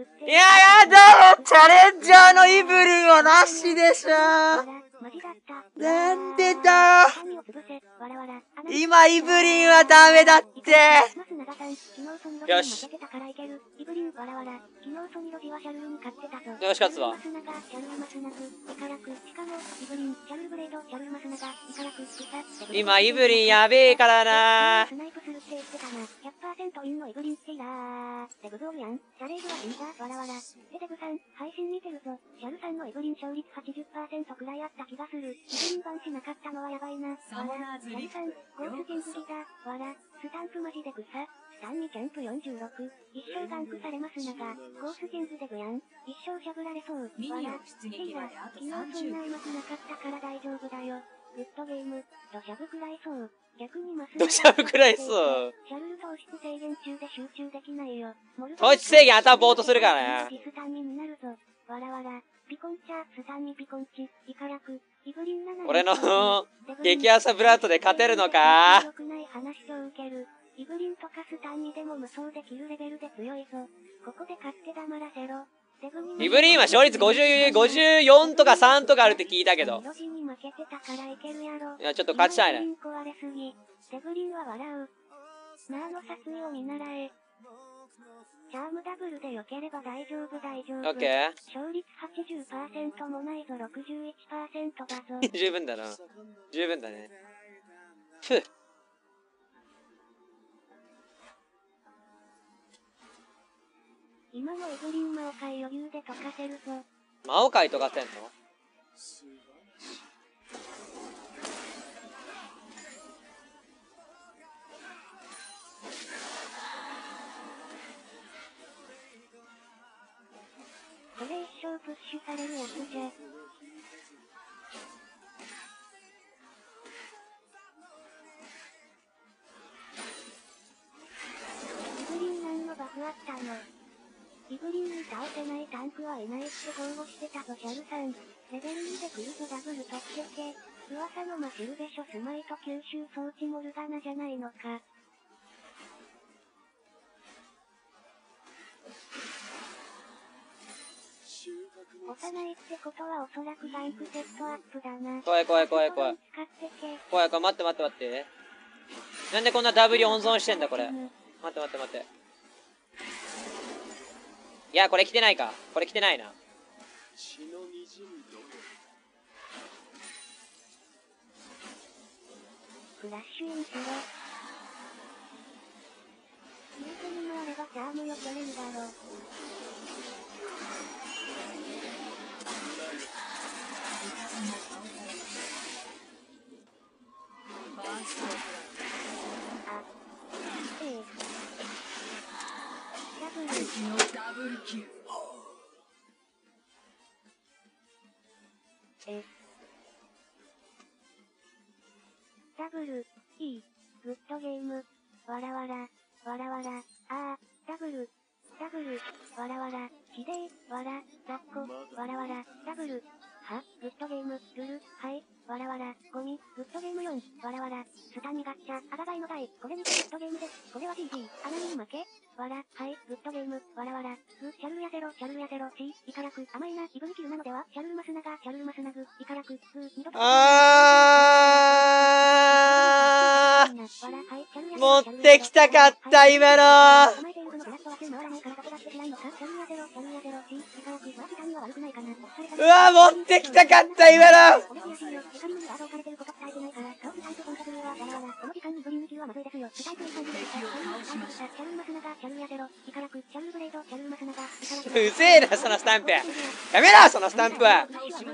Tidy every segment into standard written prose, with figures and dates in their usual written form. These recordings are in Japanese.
いややだよ、チャレンジャーのイブリンはなしでしょ。なんでだよ。今イブリンはダメだって。よし。よし、勝つわ。今イブリンやべえからな。インのイブリンステイラー。デブズオルやん。シャレーブは死んだ。わらわら。デブさん、配信見てるぞ。シャルさんのイブリン勝率 80% くらいあった気がする。イブリンバンしなかったのはやばいな。わら。シャルさん、ゴースケンブリだ。わら。スタンプマジで草。スタンにキャンプ46。一生ガンクされますなが。ゴースケンズデブやん。一生しゃぶられそう。わら。テイラ。昨日そんなうまくなかったから大丈夫だよ。グッドゲーム。ドシャブくらいそう。逆にマスドシャブくらいそう。シャルル糖質制限中で集中できないよ。糖質制限頭ボーっとするからね。スタンミになるぞ。わらわら。ピコンチャ、スタンミピコンチ、イカラク、イブリン7。俺の激朝ブラッドで勝てるのか？良くない話を受ける。イブリンとかスタンミでも無双できるレベルで強いぞ。ここで勝って黙らせろ。イブリンは勝率54とか3とかあるって聞いたけど。いや、ちょっと勝ちたいね。デブリンは笑う。ナーの殺意を見習え。チャームダブルで良ければ大丈夫大丈夫。オッケー。勝率 80% もないぞ 61% だぞ。十分だな。十分だね。ふっ。今のエブリン魔王界余裕で溶かせるぞ。魔王界溶かせんの？それ一生プッシュされるやつじゃ。イブリン何のバフあったの？イブリンに倒せないタンクはいないって豪語してたぞシャルさん。レベル2で来るとダブル取ってけ。噂のマシルでしょスマイと吸収装置モルガナじゃないのか。押さないってことはおそらくバンクセットアップだな。怖い怖い怖い怖い。怖い怖い、待って待って待って。なんでこんな W 温存してんだこれ。待って待って待って。いや、これ来てないか。これ来てないな。フラッシュインしろ。ニュートにもあればチャームよけれるだろ。あ、ダブルキル。ダブル、いい、グッドゲーム、わらわら、わらわら、あー、ダブル、ダブル、わらわら、ひでー、わら、ラッコ、わらわら、ダブル、は、グッドゲーム、ルル、はい、わらわら、ゴミ、グッドゲーム4、わらわら、スタミガッチャ、アガガイの台、これにてグッドゲームです。これは GG、アナミに負け、わら、はい、グッドゲーム、わらわら、グ、シャルルヤゼロ、シャルルヤゼロ、チー、イカラク、甘いな、イブニキルなのでは、シャルルマスナガ、シャルルマスナグ、イカラク、グ、二度と。持ってきたかった今の。うわ、持ってきたかった今の。うぜえなそのスタンプ。やめろそのスタンプは。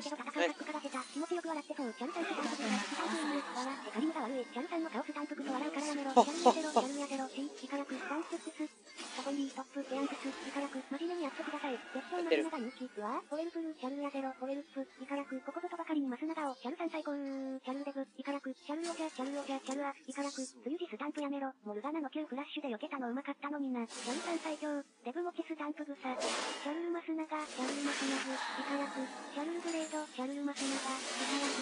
モルガナの旧フラッシュで避けたのうまかったのにな。シャルさん最強。デブ持ちスタンプ草。シャルルマスナガ、シャルルマスナグ、イカラク、シャルルブレード、シャルルマスナガ、イカラク、デ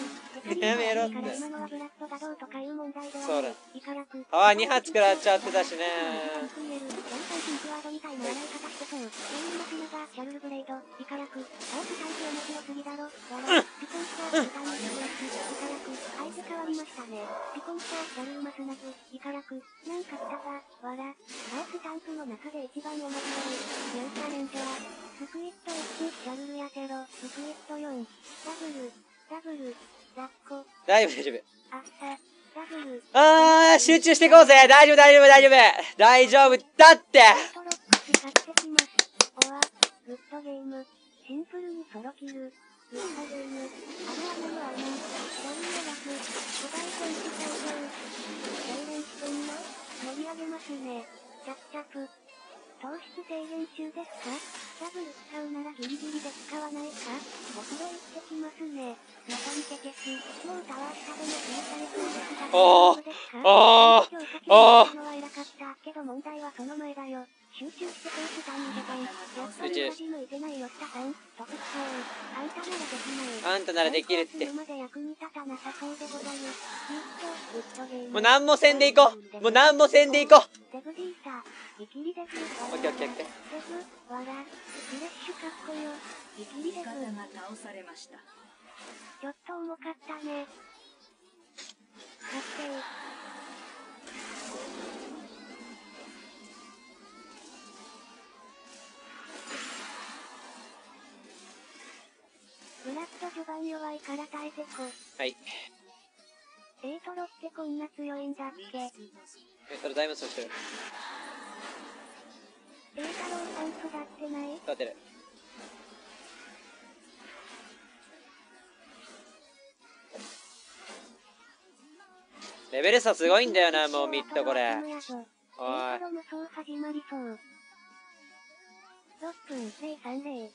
やめろって。 今のはブラッドだどうとかいう問題ではそうだ。 イカラク。 あ、2発食らっちゃってたしね。 ピンクワードみたいな洗い方してそう。全員の砂がシャルルブレイド、イカラク。ハウスタンク面白すぎだろ。ピコンした、豚にするやつ、イカラク。相手変わりましたね。ピコンした、シャルルマスナズ、イカラク。なんか来たが、ハウスタンクの中で一番面白い。ニューチャレンジャー。スクイット1、シャルルやせろ。スクイット4、ダブル、ラッコ。 大丈夫、大丈夫。 あった、ダブル。 集中していこうぜ。大丈夫、大丈夫、大丈夫。大丈夫だって。 トロック使ってきます。グッドゲーム。シンプルにソロキル。グッドゲーム。穴の穴。ラリーの枠。5倍戦士登場。精錬してんの？盛り上げますね。チャプチャプ。糖質制限中ですか？ダブル使うならギリギリで使わないか？お風呂行ってきますね。また見てけし。もうタワー下でも消されそうですが大丈夫ですか？のは偉かったけど問題はその前だよ。集中してコースターに出て。やっぱりマジ向いてないよ吉田さん。特徴。あんたならできない。 あんたならできるって。 今まで役に立たなさそうでござる。グッドゲーム。 もう何もせんでいこう。もう何もせんでいこう。 デブディータ。イキリデブ。 オッケーオッケーオッケー。 デブ、わら。フレッシュかっこよ。イキリデブ。 が倒されました。 ちょっと重かったね。確定。ブラッド序盤弱いから耐えてこ。 はい。 エイトロってこんな強いんだっけ？ それだいぶそうしてる。 エイタロウさん育ってない？ 育ってる。レベル差すごいんだよな、もうミッドこれ。おい。 エイタロ無双始まりそう。6分030。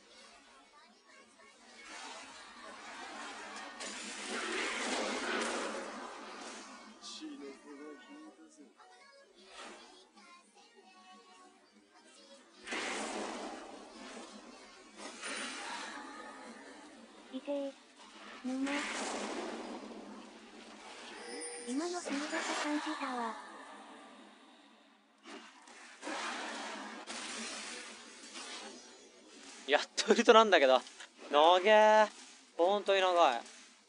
いてー。沼。今の鋭さ感じたわ。 やっとウルトなんだけど。長え。ほんとに長い。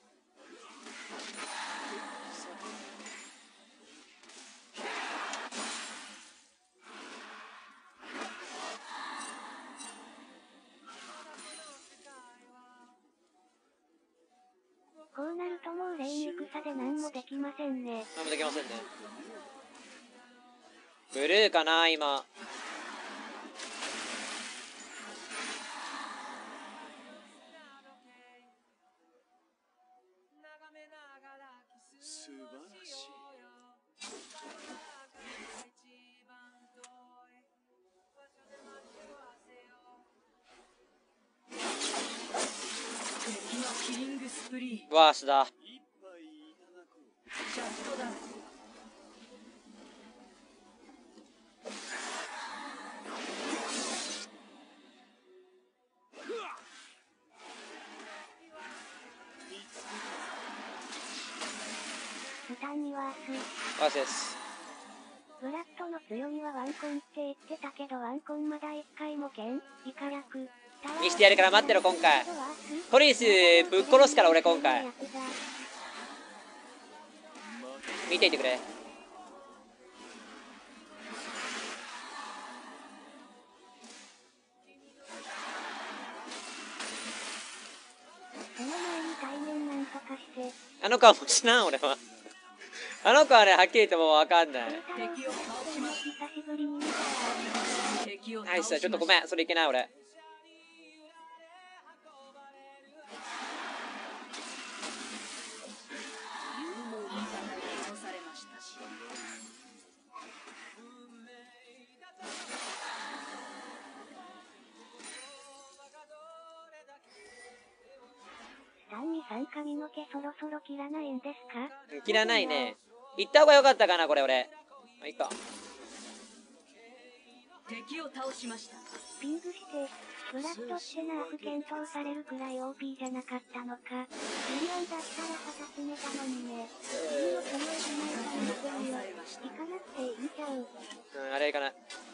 こうなるともうレイン戦で何もできませんね。 何もできませんね。ブルーかな今。 素晴らしい。 キリングスプリー。 ワースだ。 一杯いただこう。 ジャストだ。 スタンにワース。 ワースです。 ブラッドの強みはワンコンって言ってたけどワンコンまだ1回もけん。イカラク。 見してやるから待ってろ今回。トリスぶっ殺すから俺今回。見ていてくれ。 その前に対面なんとかして。 あの子はもう知らん俺は。あの子はねはっきり言ってもうわかんない。 敵を倒します。 久しぶりに見たわ。 敵をナイスだ。 倒しました。 ちょっとごめんそれいけない俺。 倒されました。 単に3髪の毛そろそろ切らないんですか？ 切らないね。行った方が良かったかなこれ俺。まあいいか。 敵を倒しました。 ピングして、ブラッドってナーフ検討されるくらい OP じゃなかったのか。ミリオンだったら二つ目たのにね。次の攻めをしないから負けるよ。行かなくていいんちゃう。 あれかな。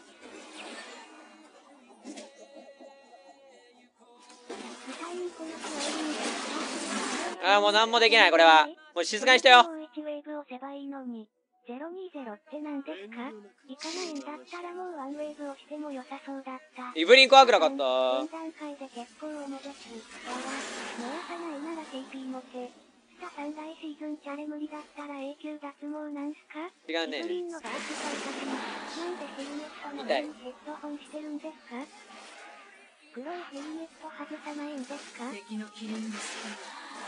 ああ、もう何もできない、これは。もう静かにしてよ。 1ウェーブ押せばいいのに。020って何ですか？行かないんだったらもうワンウェーブ押しても良さそうだった。 イブリン怖くなかった？ 現段階で結構重です。わら、燃やさないなら TP 乗せ。スタ3来シーズンチャレ無理だったら永久脱毛なんすか？ 違うね。 イブリンのバース対策。なんでヘルメットの上にヘッドホンしてるんですか？黒いヘルメット外さないんですか？ 敵のキリングスキル。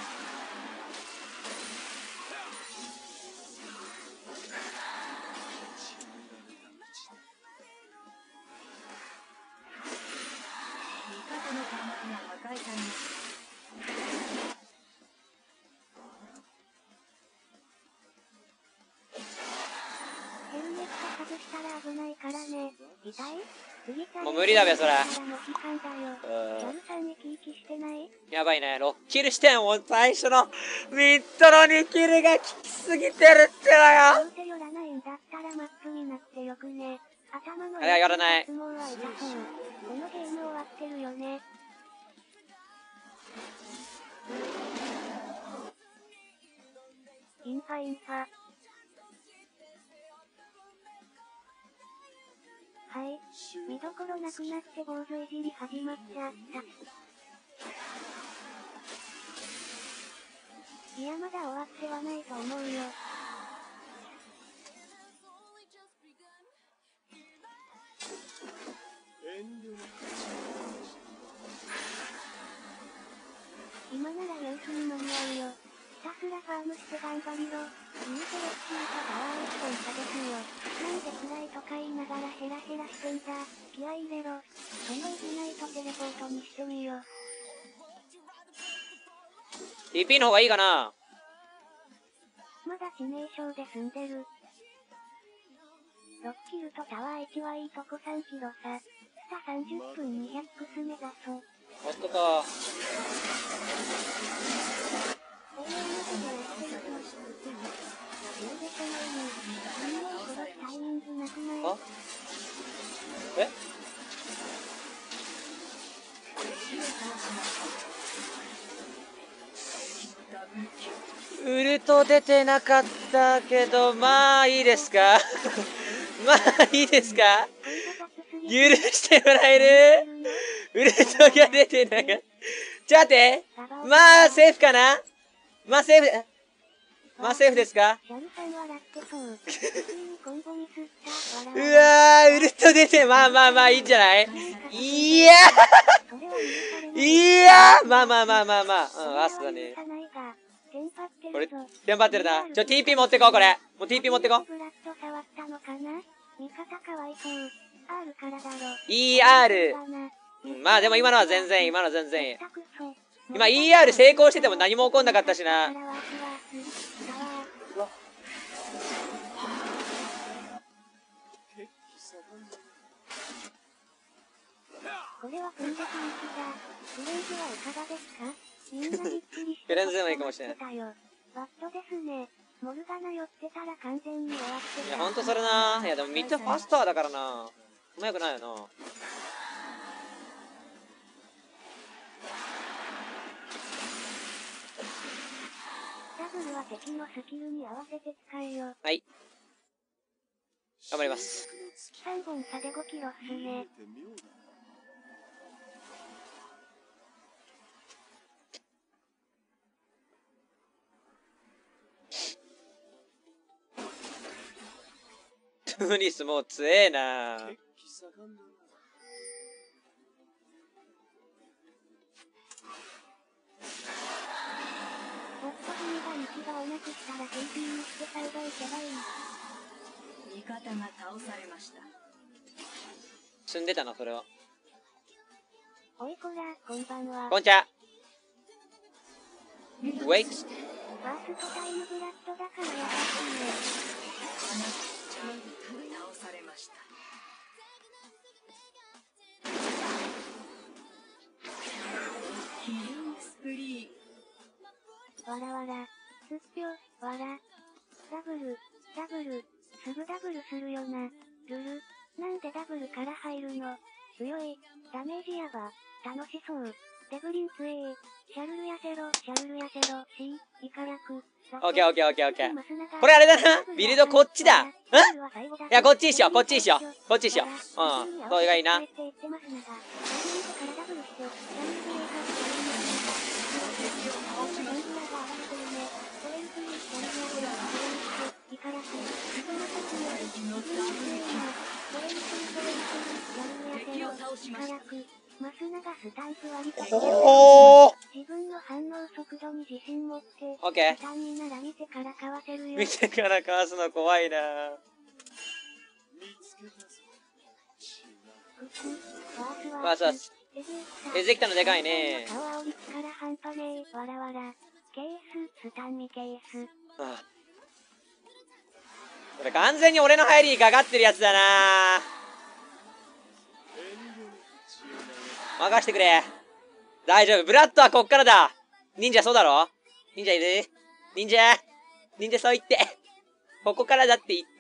味方の弾幕が破壊されました。 ヘルメット外したら危ないからね。痛い？ もう無理だべ、そら。やばいね、6キルしてんもん、最初のミッドの2キルが効きすぎてるってわよ。あれはやらない。 このゲーム終わってるよね。インファインファ。はい。見どころなくなって坊主いじり始まっちゃった。いや、まだ終わってはないと思うよ。今なら様子に間に合うよ。ひたすらファームして頑張りろ。ニューセレッシーとパワー1本差ですよ。なんで辛いとか言いながらヘラヘラしてんだ。気合い入れろ。そのイグナイトテレポートにしてみよ。 TP の方がいいかな。 まだ致命傷で済んでる。6キルとタワー1はいいとこ3キロ差。スタ30分200クス目指そう。 ほっとか。あ？え？ウルト出てなかったけど、まあいいですかまあいいですか、許してもらえる？ウルトが出てなかった。ちょっと待って。まあセーフかな。まあセーフ。まあセーフですか。うわー、ウルト出て、まあまあまあいいんじゃない。いやーいやー、まあまあまあまあまあ、うん、アスだね。これ、テンパってるな。TP 持ってこう、これ。もう TP 持ってこう。ER。まあでも今のは全然いい、今のは全然いい。今 ER 成功してても何も起こんなかったしな。 これはフンデスミスだ。フレーズはいかがですか？みんなびっくりしてフレンズでもいいかもしれない。 バットですね。モルガナ寄ってたら完全に終わってた。 いや、ほんとそれな。いや、でもミッドファスターだからな。うまくないよな。 ダブルは敵のスキルに合わせて使えよ。 はい。頑張ります。 3本差で5キロっすね。 トゥーニスもう強えな。 ホット組が道がをなくしたら TP にして最後行けばいい。 味方が倒されました。 積んでたな、それは。 おいこら、こんばんは。 こんにちは。ウェイト。 ファーストタイムブラッドだからやばいね。 倒されました。キリングスプリー。 わらわら。 すっぴょ、わら。ダブル、すぐダブルするよな。ルル、なんでダブルから入るの？強い、ダメージやば、楽しそう。デブリンツ A、シャルル痩せろ、C、イカ役。 オッケーオッケーオッケーオッケー。これあれだな。ビルドこっちだ。いや、こっちにしよう、こっちにしよう。こっちにしよう。うん。それがいいな。 敵を倒しました。 マスナがスタンプ割りとおー。 自分の反応速度に自信持って、 オッケー。 スタンになら見てからかわせるよ。 見てからかわすの怖いな。 見つけたぞ。 わすわす。エゼキタのでかいね。 顔煽り力半端ねえ。わらわら。ケース、スタンミケース。 ああ、これ完全に俺の入りにかかってるやつだな。任してくれ。大丈夫。ブラッドはこっからだ。忍者そうだろ？忍者いる？忍者そう言って。ここからだって言って。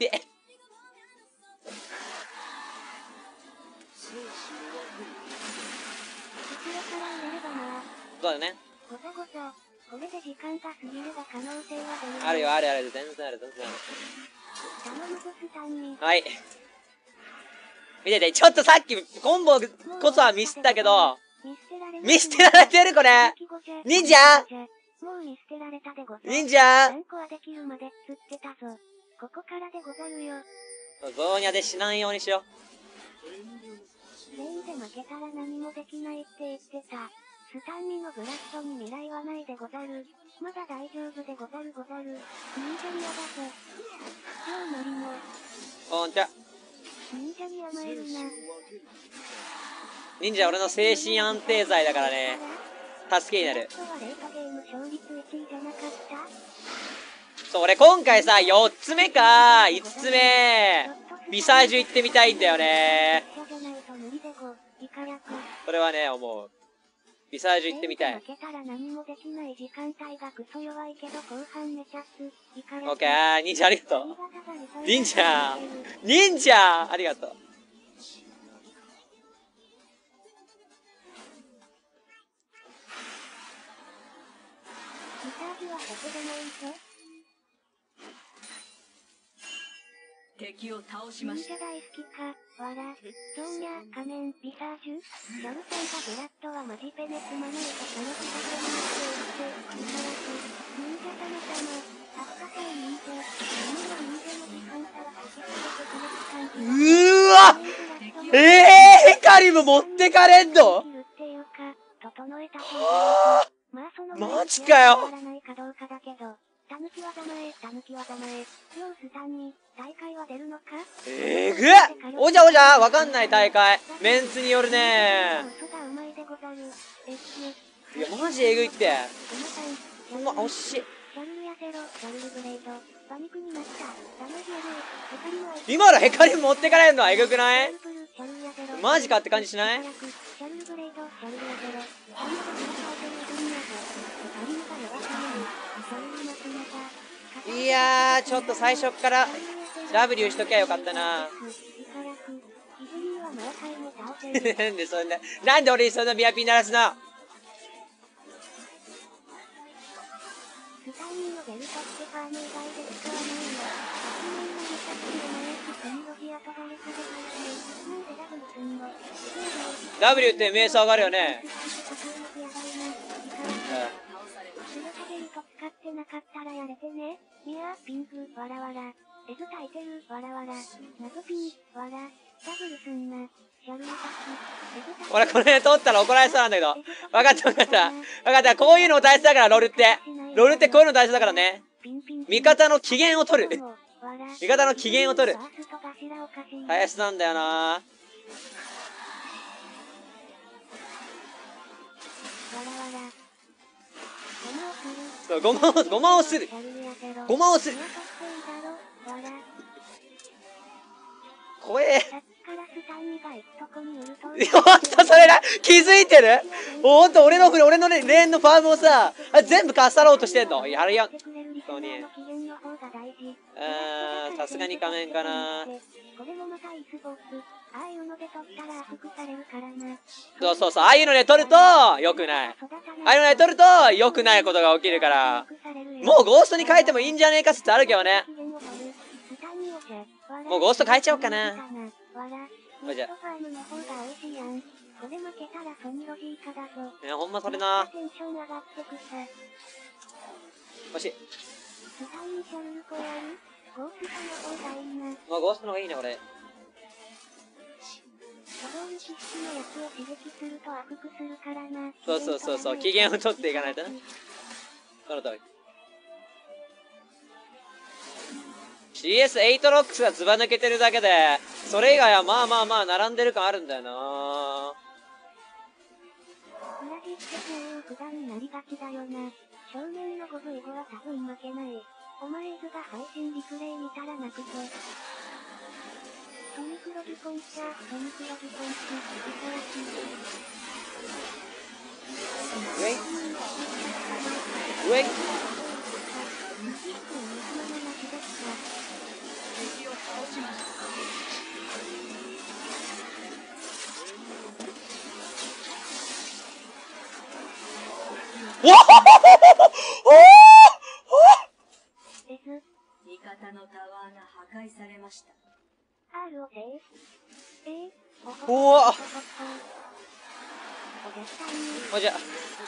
そうだね。 ごそごそ。これで時間が過ぎれば可能性は出る。 あるよ、あるある。全然ある、全然ある。 頼むぞスタンに。 はい。見てて、ちょっとさっきコンボこそはミスったけど、見捨てられてるこれ。忍者もう見捨てられたでござる。 忍者何個はできるまで釣ってたぞ。ここからでござるよ。 ゾーニャで死なんようにしよ全員で負けたら何もできないって言ってた。スタンミのブラストに未来はないでござる。まだ大丈夫でござる。忍者にやだぜ。超ノリの。 う。こんちゃ。 忍者に甘えるな。 忍者俺の精神安定剤だからね。助けになる。そう、俺今回さ、4つ目か5つ目、ビサージュ行ってみたいんだよね。それはね、思う。ビサージュ行ってみたい。オッケー、忍者ありがとう。忍者ありがとう。 敵を倒しました。 忍者大好きか、わら、ゾーニャー、仮面、ビサージュ、シャルセンがブラッドはマジペネスマネーとその気がけになっていって、いただく、忍者様様、あったかい忍者、鬼の忍者の時間差はかけされてくれる感じ。 うーわヘカリム持ってかれんの？マジかよ。 タヌキ技前、両スタンに、大会は出るのか？ えぐっ！おじゃわかんない大会。メンツによるね。いや、マジえぐいって。うわ、惜しい。今のヘカリム持ってかれるのはえぐくない？マジかって感じしない？いやー、ちょっと最初から W しときゃよかったな。なんでそんな、なんで俺にそんなビアピン鳴らすの？W って名声上がるよね。 使ってなかったらやれてね。ミアーピンク、わらわら。エズタイテル、わらわら。謎ピン、わら。ダブルすんな。シャルタキ。 俺これ通ったら怒られそうなんだけど。わかった。こういうの大切だから、ロルって。ロルってこういうの大切だからね。味方の機嫌を取る。味方の機嫌を取る。大切なんだよな。そう、ごまをする。怖え。 タンにが行くとこにウルトほんとそれな、気づいてる？ほんと俺のね、レーンのファームをさ、全部かっさろうとしてんの。やるやん。そうね。さすがに仮面かな。 これもまたイスボース。ああいうので取ったら圧服されるからな。 そうそうそう、ああいうので取ると良くない。ああいうので取ると良くないことが起きるから、もうゴーストに変えてもいいんじゃねえか説あるけどね。もうゴースト変えちゃおうかな。じゃあ。ほんまそれな。欲しい。もうゴーストの方がいいね、俺。そうそうそうそう、機嫌を取っていかないとな。その通り。CS8 ロックスがずば抜けてるだけで、それ以外はまあまあまあ並んでる感あるんだよな。 正面の5部以後は多分負けない。お前図が配信リプレイ見たら泣くぞ。トニクロギコンシャ、トニクロギコンシャ、リサラシウェイウェイわっ味方のタワーが破壊されました。 おわおじゃ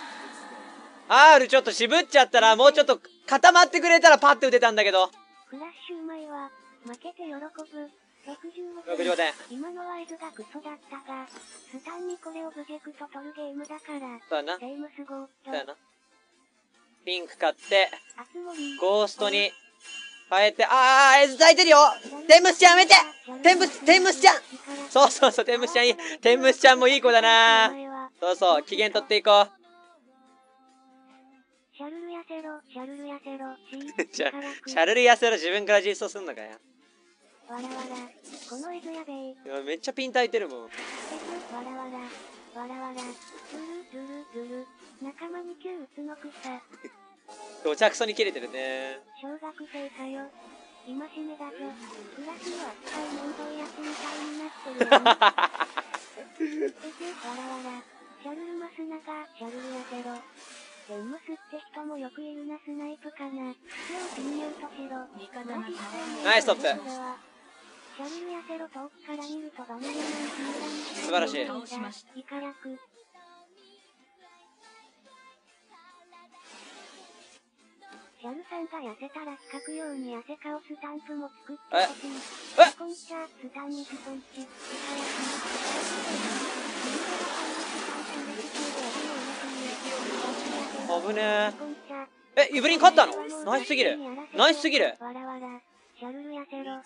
R ちょっと渋っちゃったらもうちょっと固まってくれたらパッて打てたんだけど。 フラッシュうまいわ。負けて喜ぶ。 65点。 今のワイズがクソだったが、スタンにこれをブジェクト取るゲームだから。 そうやな。 セイムスゴースト。 そうやな。ピンク買って、ゴーストに変えて、エズ咲いてるよ。テンムスちゃんやめて。テンムスちゃん。そうそうそう、テンムスちゃんいい。テンムスちゃんもいい子だな。そうそう、機嫌取っていこう。 シャルル痩せろ、シャルル痩せろ、 シャルル痩せろ、自分から実装すんのかよ。 わらわら、このエズやべえ。 いやめっちゃピン焚いてるもん。 わらわら、わらわら、ドゥルドゥルドゥル、仲間に9打つの草。 どちゃくそに切れてるね。 小学生かよ。今しめだぞ。クラスの扱い問答やつみたいになってるよ。わらわら、シャルルマスナが、シャルル痩せろ。テンムスって人もよくいるな、スナイプかな。手をピンミュートしろ。 ナイストップ。 シャルル痩せろ遠くから見るとバナナマン素晴らしい。 イカ役。シャルさんが痩せたら四角ように痩せ顔スタンプも作ってほしい。コンシャー、スタンにスポンチ、イカ役。 危ねえ。イブリン勝ったの？ナイスすぎる。ナイスすぎる。 わらわら、シャルル痩せろ。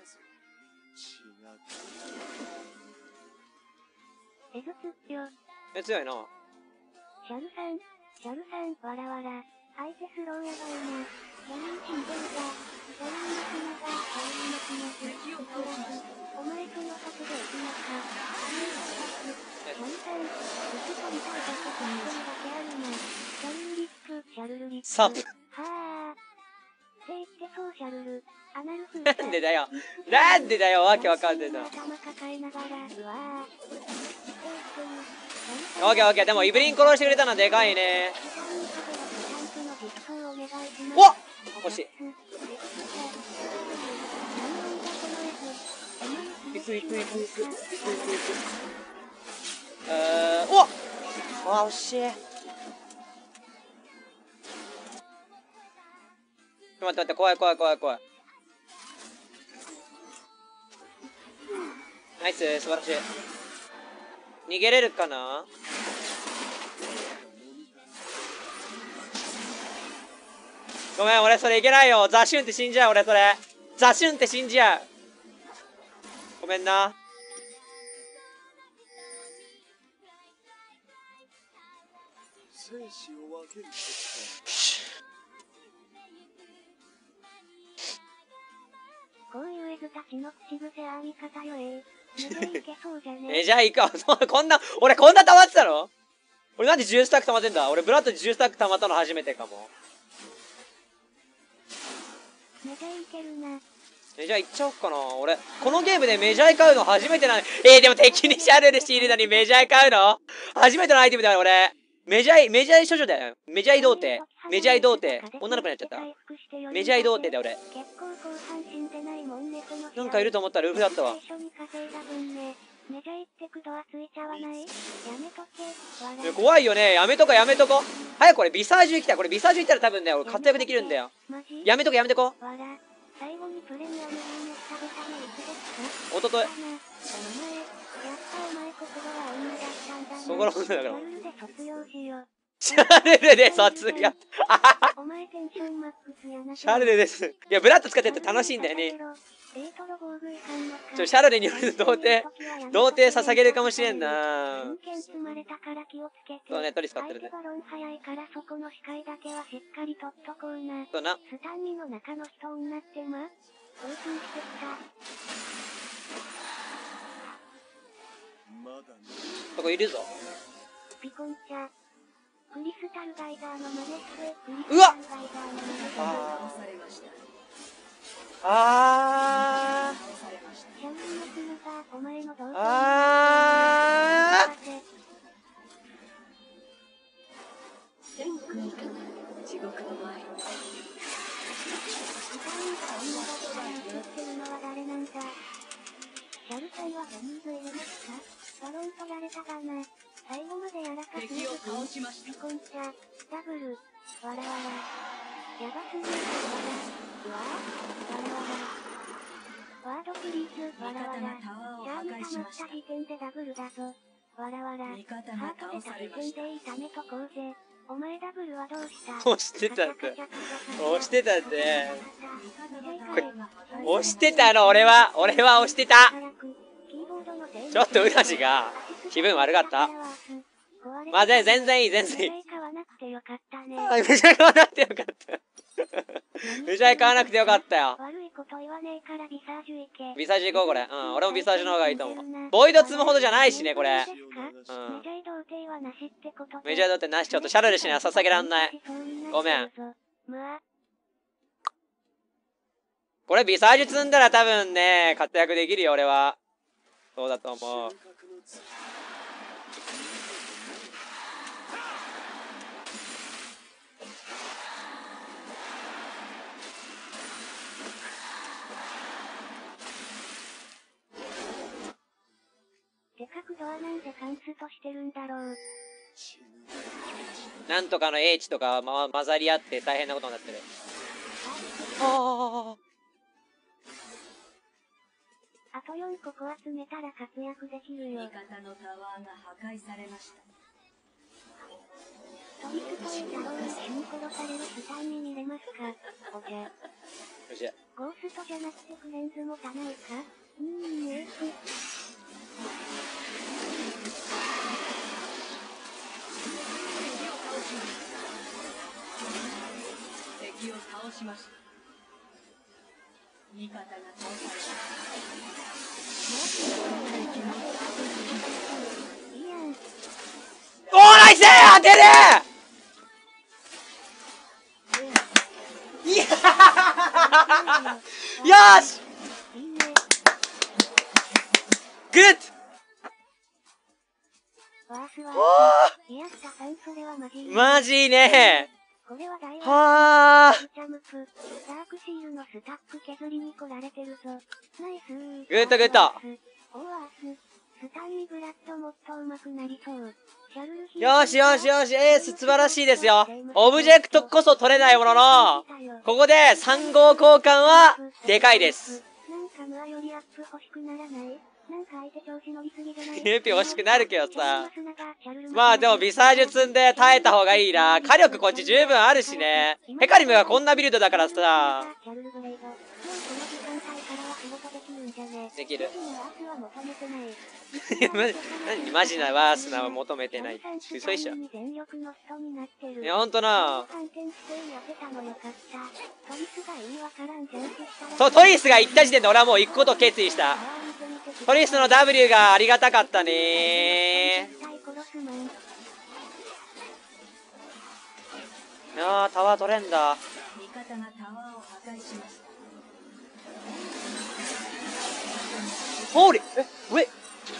エズツよ。 強いな。 シャルさん、わらわら。相手スローやばいな。シャルル死んでるか。シャルルの砂が、シャルルの砂が、お前その策で行くのか。シャルさん、薄く見たいとこに出るだけあるな。シャルルリップ、シャルルリップ。 サブ。 はぁ。って言ってそうシャルル。アナルフなんでだよ。なんでだよ。わけわかんねえな。 頭抱えながら、うわぁ。 オッケーオッケー。でもイブリン殺してくれたのはでかいね。おっ惜しい。おっ惜しい。待って待って、怖い。ナイス、素晴らしい。逃げれるかな。ごめん、俺それいけないよ。ザシュンって死んじゃう、俺それ。ザシュンって死んじゃう。ごめんな。 こういうエズたちの口癖あ味方よメジャーいけそうじゃねじゃあ行こう。こんな、俺こんな溜まってたの？俺なんで10スタック溜まってんだ？俺ブラッド10スタック溜まったの初めてかも。 メジャーいけるな。 メジャー行っちゃおっかな。俺、このゲームでメジャー買うの初めてなの。でも敵にシャルルシールドにメジャー買うの初めてのアイテムだよ、俺。メジャー処女だよ。メジャー童貞。メジャー童貞。女の子になっちゃった。メジャー童貞だよ、俺。なんかいると思ったらルフだったわ。怖いよね。やめとこ、やめとこ。早くこれビサージュ行きたい。これビサージュ行ったら多分ね、俺活躍できるんだよ。やめとこ、やめとこ。 最後にプレミアム版を食べたのいつですか？ おととい。 やっぱお前国語は女だったんだな。 そこの女だから。 シャルルで卒業しよう。 シャルルで卒業。 お前テンションマックスやな。 シャルルです。いや、ブラッド使ってると楽しいんだよね。シャルルによると童貞捧げるかもしれんな。そうね、トリ使ってるね。そうな。 スタンミの中の人になってま。興奮してきた。 そこいるぞ。 ピコンチャ。クリスタルガイザーの真似して。 うわっ地獄の前。 シャルさんはジャニーズいるますか？バロン取られたがな。最後までやらかすぎる。ピコンチャ、ダブル、わらわら。やばすぎる、わら。わらわら。ワードプリーズ、わらわら。シャーム溜まった時点でダブルだぞ。わらわら。ハート出た時点で痛めとこうぜ。お前ダブルはどうした？ 押してたって。押してたって。押してたの、俺は押してた。ちょっとうなじが気分悪かった。まあ全然いい。メジャー買わなくてよかった。メジャー買わなくてよかったよ。ビサージュ行こう、これ。俺もビサージュの方がいいと思う。ボイド積むほどじゃないしね、これ。メジャー童貞なし、ちょっとシャルルしには捧げらんない。ごめん。これビサージュ積んだら多分ね、活躍できるよ、俺は。そうだと思う。 でかくドアなんでカンストしてるんだろう。 なんとかの H とか、混ざり合って大変なことになってる。 あと4個集めたら活躍できるよ。 味方のタワーが破壊されました。 トリスポイントを死に殺されるスタンに見れますか？おじゃ。ゴーストじゃなくてフレンズもたないか？エース。 敵を倒しました。味方が倒されました。 おー、ナイス当てるいやよしグッマジねはあグッドグッドよしよしよし、エース素晴らしいですよ。オブジェクトこそ取れないものの、ここで3号交換はでかいです。UP 欲しくなるけどさ。まあでもビサージュ積んで耐えた方がいいな。火力こっち十分あるしね。ヘカリムがこんなビルドだからさ。 できる。 いや何マジなワースナは求めてない。嘘でしょ。いや、ほんとな。そう、トリスが行った時点で俺はもう行くことを決意した。トリスの W がありがたかったねー。いやー、タワー取れんだ。 味方がタワーを破壊しました。 ホーリー上上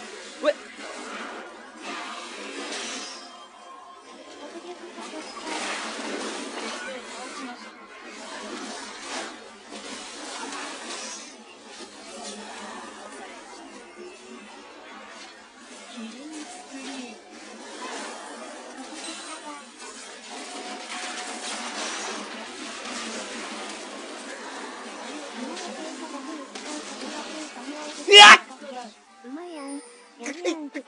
うわっうまいやん。やるやん。 行く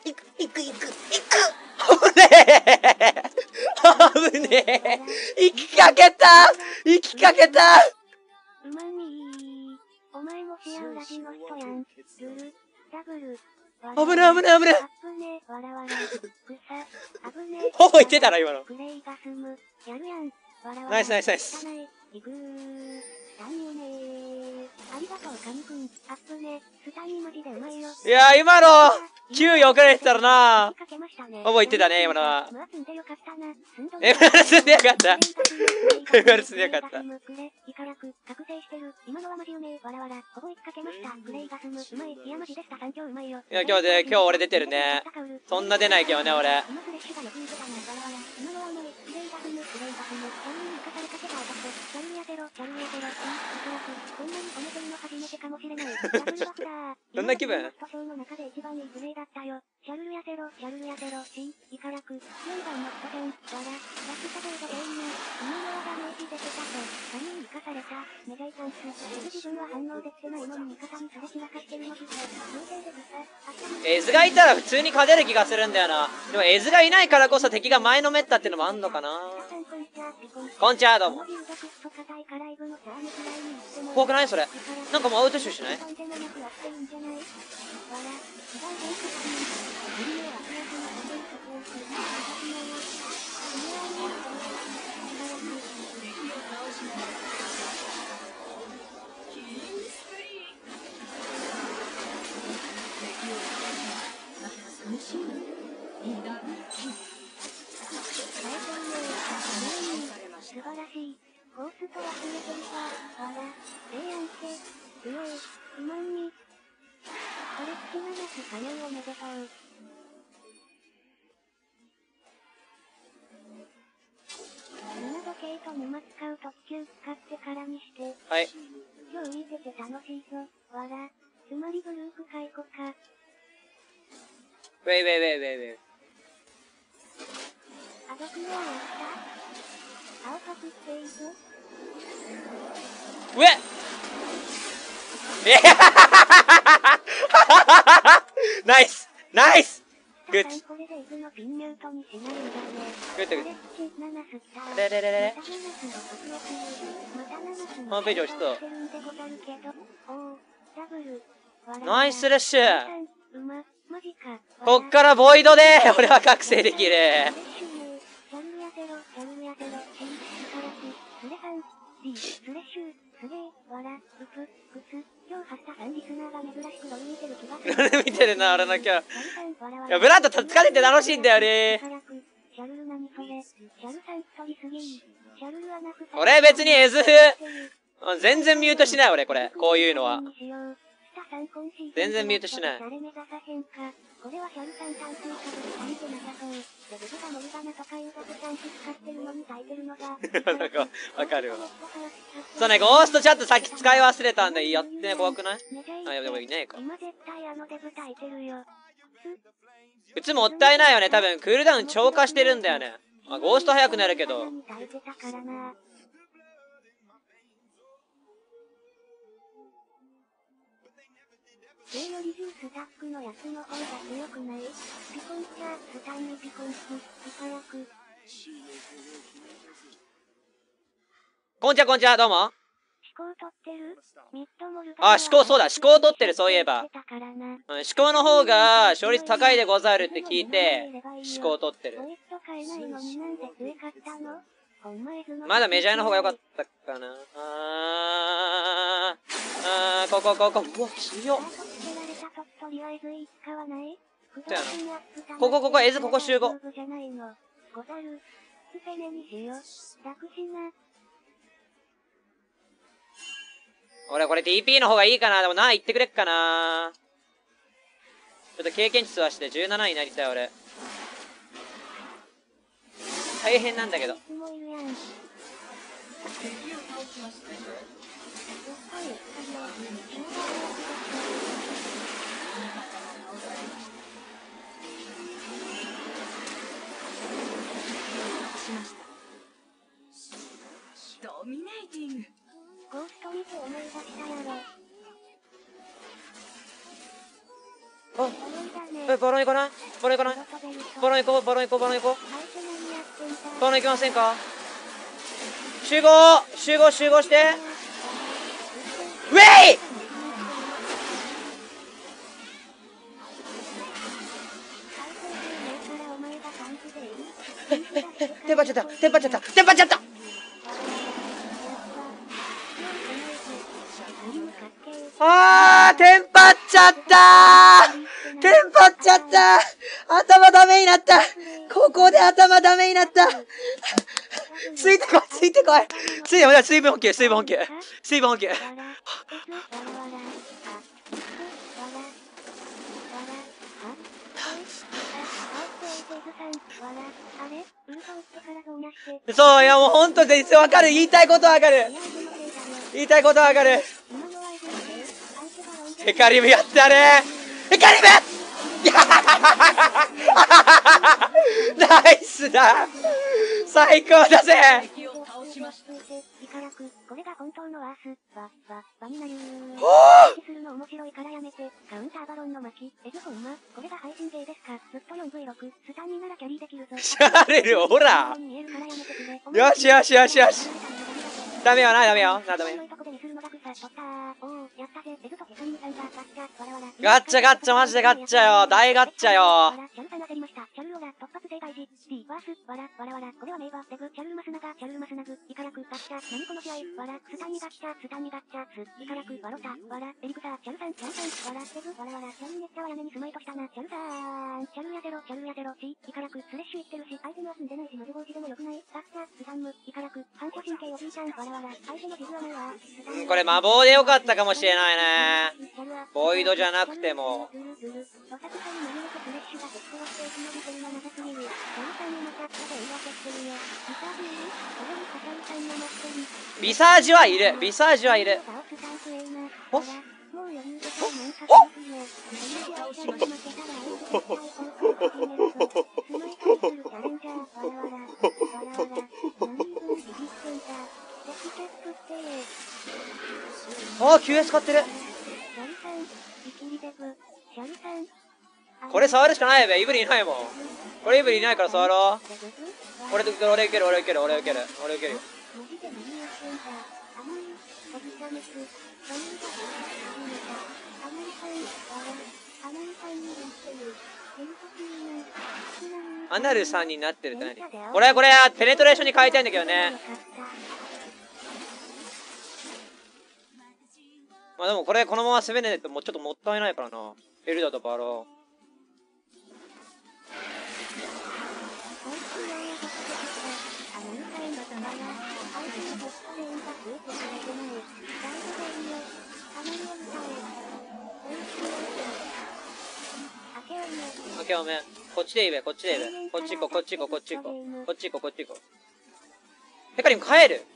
危ねえ危ねえ行きかけた行きかけたうまみー。お前もシェア裏地の人やん。ルル、ダブル。 危ねえ危ねえ危ねえあっぶねえ、わらわら。草、危ねえ。 ほぼ言ってたな今の。 プレイが済む。やるやん。わらわら。 ナイスナイスナイス。 いくー。ダメよねー。ありがとう、カニくん。あっぶね。スタイマジでうまいよ。 いやー今の9位遅れてたらなほぼ言ってたね今のは。 ムア積んでよかったな。 MR 積んでよかった MR 積んでよかった。 イカ役、覚醒してる。今のはマジうめえ。わらわら。ほぼいっかけました。プレイが済む。うまい。いやマジでした。3強うまいよ。 いや今日俺出てるね。そんな出ないけどね俺。 今フレッシュがよく似てたな。わらわら。今のはうまい。プレイが済む。プレイが済む。キャリーに生かされかけた男。キャリーやゼロ。キャリーやゼロ。イカ役。こんなに褒めてるの初めてかもしれない。ダブルバフだー。 どんな気分？ ストショーの中で一番いいプレイだったよ。シャルルやゼロ。シャルルやゼロ。C。イカ役。4番のスト戦。わら。ラストボードゲーム。今のはダメージ出てたと。カニに生かされた。メジャイチャンス。自分は反応できてないのに味方にすれ散らかしてるのずっと。想定で草。 エズがいたら普通に勝てる気がするんだよな。でもエズがいないからこそ敵が前のめったってのもあんのかな。こんちゃどうも。怖くないそれ。なんかもうアウトシューしない？ 素晴らしい。コースと忘れていた。わら。ええやんけ。うえー。うまんに。これ月7つ加入おめでとう。7時計と沼使う特急使ってからにして。 はい。 今日見てて楽しいぞ。わら。つまりグループ解雇か。 ウェイウェイウェイウェイウェイ。 あどくろをやった。青パクっていいぞ。 うえナイスナイスグッド。 これでイズのピンミュートにしないんだね。 グッドグッド。 レレレレ。 ホームページ押しそう。 ナナイスレッシュ。 マジか。 こっからボイドで俺は覚醒できる。見てるな俺の今日。いやブラッド疲れて楽しいんだよね。俺別にエズフ全然ミュートしない俺これこういうのは全然ミュートしない。これはシャルさん探偵者で書いてなさそう。で、ブズがモルガナとかいうザブさん使ってるのに書いてるのが。なんか、わかるわ。そうね、ゴーストチャットさっき使い忘れたんで、やってね、怖くない？あ、でもいねえか。 今絶対あのデブ炊いてるよ。 普通もったいないよね、多分クールダウン超過してるんだよね。あ、ゴースト早くなるけど。 J よりジュースタックのやつの方が強くない？ピコンチャー、スタイムピコンチ、ピカ役。 こんちゃこんちゃ、どうも。 考取ってる。ミッドモルあ、思考そうだ、思考取ってる、そういえば。 してたからな。 思考の方が勝率高いでござるって聞いて、思考取ってる。 ポイント買えないのになんで追加ったの？ほんま絵図のまだメジャーの方が良かったかな。ここ。うわ、強っ。 捨てられたととりあえずいい使わない？ そうやな。ここ、絵図ここ集合。 じゃないの。ござる。スペネにしよう。楽しな。 俺これ TP の方がいいかな。でもな、言ってくれっかな。ちょっと経験値はして17になりたい俺。大変なんだけど。 いつもいるやん。 敵を倒しました。ドミネーティング。 ゴースト見て思い出したやろ。 あ、バロン行かない？バロン行かない？バロン行こう。バロン行きませんか？集合して。ウェイ！テンパっちゃったテンパっちゃった頭ダメになった。ここで頭ダメになった。ついてこい。水分補給。そう、いやもうほんと全然わかる。言いたいことわかる。ヘカリムやったね。ヘカリムナイスだ。最高だぜ。 これが本当のワース。バニナリュー。するの面白いからやめて。カウンターバロンの巻。エズホンマ。これが配信芸ですか。ずっと 4V6。スタンにならキャリーできるぞ。 シャーレル、ほら。よし。ダメよ。ガッチャ、マジでガッチャよ。大ガッチャよ。これ魔法でよかったかもしれないね。ボイドじゃなくても。ビサージはいる。おQS 使ってる。これ触るしかないべ。イブリいないもん。これイブリいないから触ろう。俺いけるよ。アナル3になってるって何？これペネトレーションに変えたいんだけどね。まあでもこのまま攻めねえともうちょっともったいないからな。エルダとバロー。オッケー、おめん。こっちでいいべ。こっち行こう。ヘカリム帰る。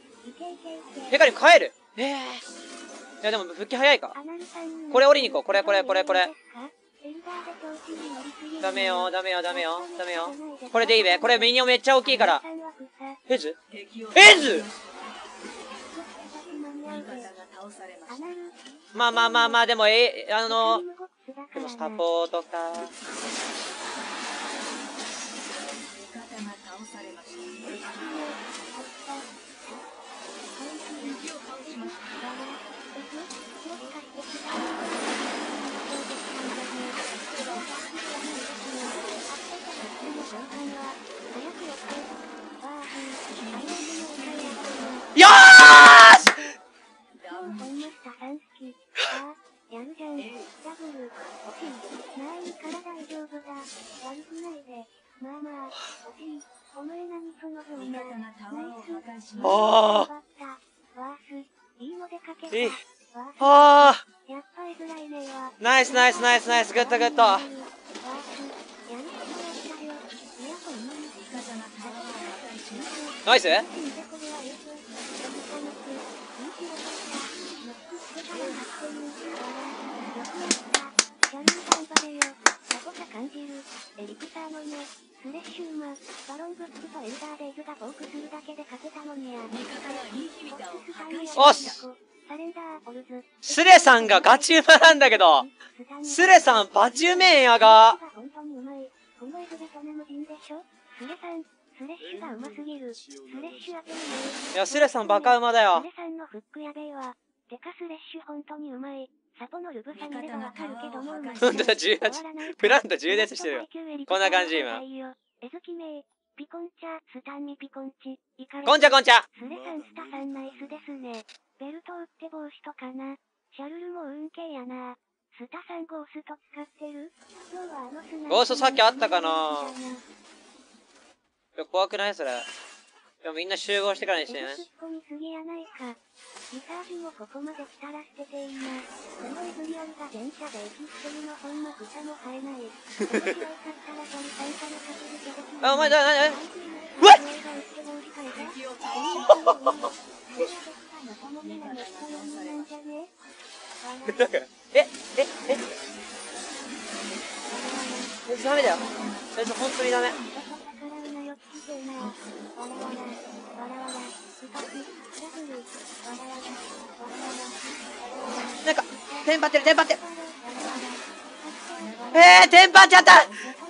いやでも復帰早いか。これ降りに行こう。これ。ダメよ。これでいいべ。これミニオンめっちゃ大きいから。エズまあ、でも、でもサポートか。 します。 おー。 ワース、いいのでかけいい。 た。ワース、 あやっぱ絵面いねえわ。 ー。ナイスナイスナイスナイス。グッドグッド。 ワース、やることやったよ。いや、こんなに。 味方がタワーを破壊します。 ナイス。 エリクサーのね、スレッシュウマ、バロンブックとエルダーデイズがフォークするだけで勝てたのにゃ。 味方がインヒビターを破壊しおっました。 す。 サレンダー、オルズ。 スレさんがガチウマなんだけど、スレさんバチうめえんやが。 本当にうまい。このエグベトナム人でしょ。スレさん、スレッシュがうますぎる。スレッシュ当てるね。 いや、スレさんバカうまだよス。レさんのフックやべえわ。てかスレッシュ本当にうまい。サポのルブさ見ればわかるけどもうまい。 ほんとだ、18。プラント充電してるよ。こんな感じ今。 エズキメイ、ピコンチャ、スタンミピコンチ、イカレこんちゃこんちゃ。 スレさんスタさんナイスですね。ベルト打って帽子とかな。シャルルも運慶やな。スタさんゴースト使ってる？今日はあのスナイパーゴーストさっきあったかないや、怖くないそれ。でもみんな集合してからにしてね。 突っ込みすぎやないか。リサージもここまで来たら捨てていいな。このエブリオルが電車で息してるのほんま草も生えない。面白かったらシャルさんからかけるけど。 あ、お前だ、な、 ううわっ敵をダメだよ。そいつ本当にダメ。なんか、テンパってる、テンパってる。テンパっちゃった。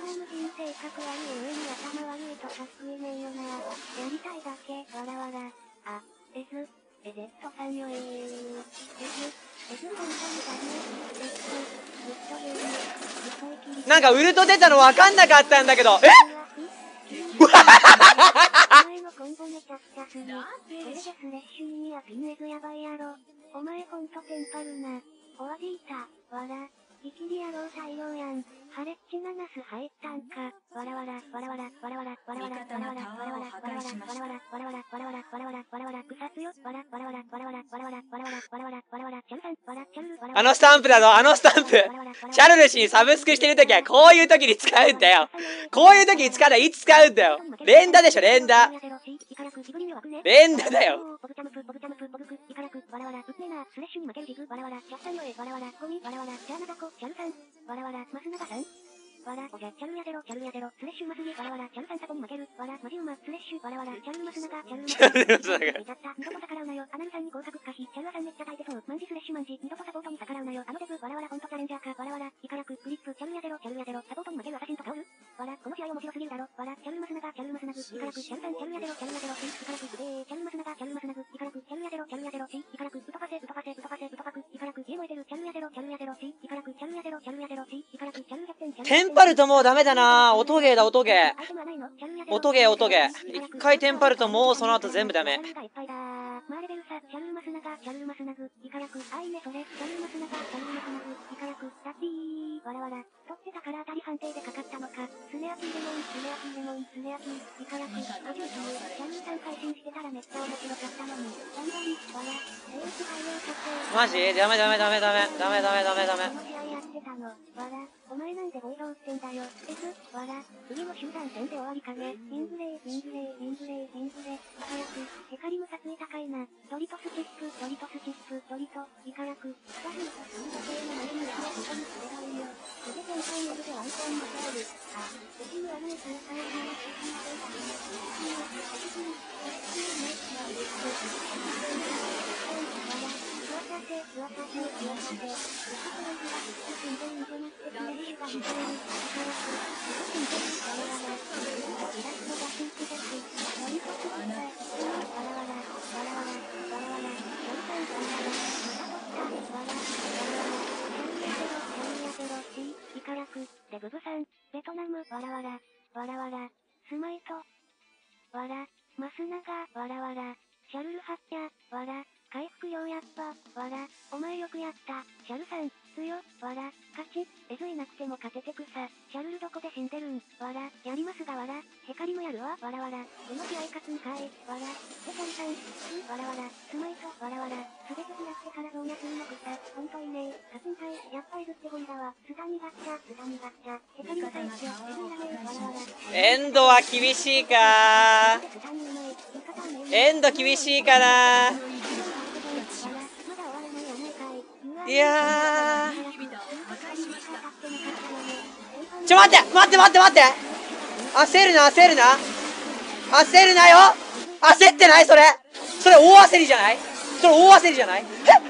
なんかウルト出たの分かんなかったんだけど、 お前のコンボめちゃくちゃすぎ。これでスレッシュにやピンエグやばいやろ。お前ほんとテンパるな。おわじいた。わら。イキリ野郎採用やん。ハレッチナナス入ったんか。わらわら、わらわら、わらわら、わらわら、わらわら、わらわら、わらわら、わらわら、わらわら、わらわら、わらわら、わらわら、草強、わら、わらわら、わらわら、わらわら、わらわら、わらわら、わらわら、チャルさん、わら、チャルル、わら。 あのスタンプだぞ、あのスタンプ。チャルル氏にサブスクしてるときはこういうときに使うんだよ。こういうときに使うのはいつ使うんだよ。連打でしょ、連打。連打だよ。わら、おじゃ、チャルやゼロ、チャルやゼロ、スレッシュうますぎ、わらわら、チャルさんサポに負ける、わら、マジうま、スレッシュ、わらわら、チャルマスナガ、チャルマスナガ、チャルマスナガ、ちゃった、二度と逆らうなよ、アナルさんに合格かし、チャルアさんめっちゃ耐えてそう、マンジスレッシュマンジ、二度とサポートに逆らうなよ、あのデブ、わらわら、ほんとチャレンジャーか、わらわら、イカラク、グリップ、チャルやゼロ、チャルやゼロ、サポートに負けるアサシンとカオル、わら、この試合面白すぎるだろ、わら、チャルマスナガ、チャルマスナグ、イカラク、チャルさん、チャルやゼロ、チャルやゼロ、イカラク、チャルマスナガ、チャルマスナグ、イカラク、チャルやゼロ、チャルやゼロ、イカラク、ウトパセ、ウトパセ、ウトパセ、ウトパク、イカラク、家燃えてる、チャルやゼロ、チャルやゼロ、イカラク、チャルやゼロ、チャルやゼロ、イカラク、チャル逆転、テンパるともうダメだな。音ゲーだ、音ゲー。音ゲー、音ゲー。一回テンパるともうその後全部ダメ。マーレベルサ、チャルルマスナガ、チャルルマスナグ、イカラク、あいねそれ、チャルルマスナガ、チャルルマスナグ、イカラク、ラッピー、わらわら、取ってたから当たり判定でかかったのか、スネアキーレモン、スネアキーレモン、スネアキー、イカラク、59、チャルルさん配信してたらめっちゃ面白かったのに、頑張り、わら、セールス対応確定。マジダメダメダメダメ、ダメダメダメダメ。この試合やってたの、わら、お前なんでボイド打ってんだよ、わら、次の集団戦で終わりかね、インフレ、インフレ、インフレ、インフレ、イカラク、ヘカリム撮影高いな、ドリトスチップ、ドリトスチップ、ドリト、イカラク、スタフとスンド系の前にやつをここにすればいいよ。腕全体の具でワンコンもせる。あ、うちにはない空間が、でブブさん、ベトナム、わらわら、わらわら、スマイト、わら、マスナガ、わらわら、シャルルハッキャ、わら、回復用やっぱ、わら、お前よくやった、シャルさん、強、わら、勝ち、エズいなくても勝ててくさ、シャルルどこで死んでるん、わら、やりますがわら、ヘカリもやるわ、わらわら、この試合勝つんかい、わら、 ら。で、チャルさん。わらわら。スマイト、わらわら。すべて開ってからゾーナ数の草。ほんといねえ。サツンハイ。やっぱエグってゴリだわ。スタミガッチャ、スタミガッチャ。ヘカリのサイズ、エグいらねえ、わらわら。 エンドは厳しいかエンド厳しいかな。いやー。ちょ待って待って待って待って、焦るな焦るな焦るなよ。焦ってない？それ大焦りじゃない？それ大焦りじゃない？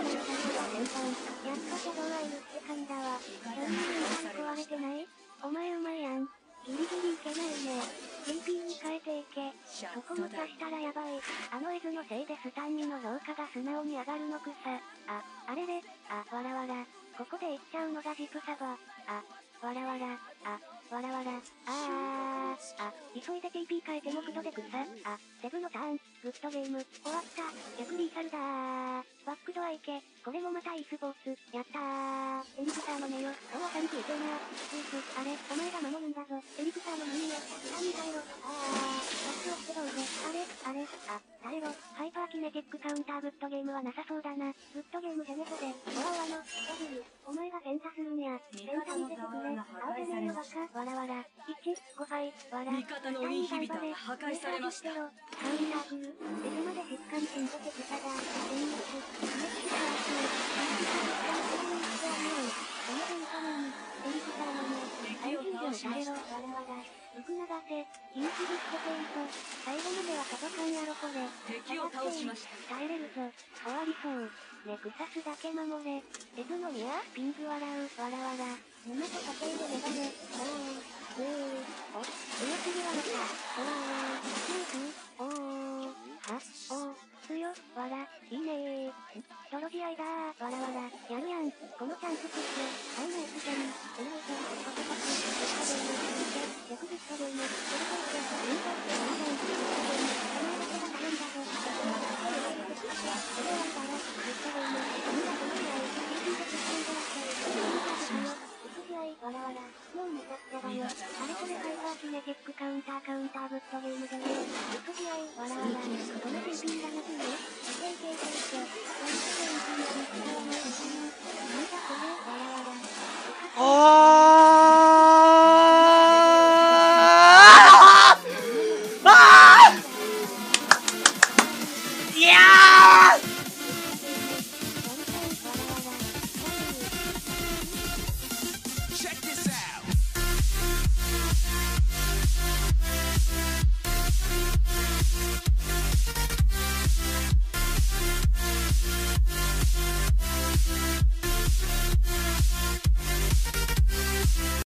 お前うまいやん。ギリギリいけないね。TP に変えていけ。そこ無茶したらやばい。あのエズのせいでスタンミの評価が素直に上がるのくさ。あれれ。わらわら。ここで行っちゃうのがジプサバ。わらわら。わらわら。急いで TP 変えてもクトで草。セブのターン。グッドゲーム。終わった。逆リーサルだー。バックドア行け。これもまた e スポーツ。やったー。エリクサーの目よ。ちゃんといけなー。あれ、お前が守るんだぞ。エリクサーの耳よ。下に耐えろ。バックをしてどうぜ。あれ、耐えろ。ハイパーキネティックカウンターグッドゲームはなさそうだな。グッドゲームじゃねこで。ダブル。お前がセンタするんや。センタ見せてくれ。青でないのバカ。わらわら。5杯。わら。 味方のインヒビターが破壊されました。 カウンター来る。デズまで疾患心とて草だ。戦略。メッシュハーツ。この電波に、エリクサーの目。最近でも耐えろ。わらわら。福永せ。インヒビしてフェイト。最後までは届かんやろこれ。 敵を倒しました。 耐えれるぞ。終わりそう。ねくさすだけ守れ。エズのミアピンク笑う。わらわら。沼と時計で粘れ。強すぎはまた。強。わら。いいねー。泥仕合だー。わらわら。やるやん。このチャンス切って。タイムエスチェン。エルエト。コトコト。グッドゲーム。逆グッドゲーム。それといって。インパクト。ワンチャン。グッドゲーム。お前だけが頼んだぞ。それ終わったら、グッドゲーム。君がこの試合、TP で突っ込んでらっしゃる。君が打つよ。打つ試合。わらわら。もうめちゃくちゃだよ。あれこれハイパーキネティックカウンターグッドゲームでね。打つ試合。わらわら。この TP がなくね。いけいけいけいけ。